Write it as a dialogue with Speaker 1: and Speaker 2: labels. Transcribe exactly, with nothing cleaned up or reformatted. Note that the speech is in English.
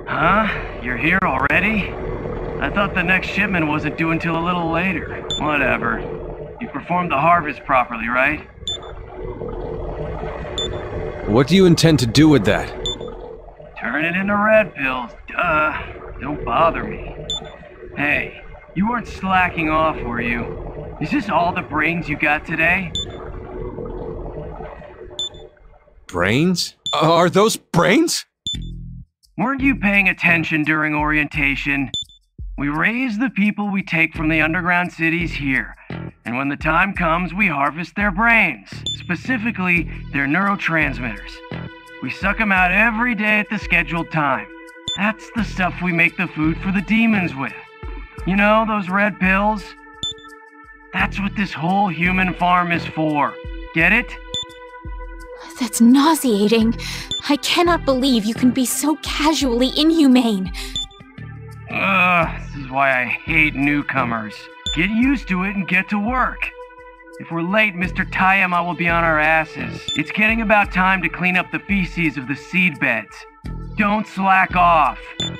Speaker 1: Huh? You're here already? I thought the next shipment wasn't due until a little later. Whatever. You performed the harvest properly, right?
Speaker 2: What do you intend to do with that?
Speaker 1: Turn it into red pills. Duh. Don't bother me. Hey, you weren't slacking off, were you? Is this all the brains you got today?
Speaker 2: Brains? Uh, are those brains?
Speaker 1: Weren't you paying attention during orientation? We raise the people we take from the underground cities here, and when the time comes, we harvest their brains, specifically their neurotransmitters. We suck them out every day at the scheduled time. That's the stuff we make the food for the demons with. You know, those red pills? That's what this whole human farm is for. Get it?
Speaker 3: That's nauseating. I cannot believe you can be so casually inhumane.
Speaker 1: Ugh, this is why I hate newcomers. Get used to it and get to work. If we're late, Mister Tayama will be on our asses. It's getting about time to clean up the feces of the seed beds. Don't slack off.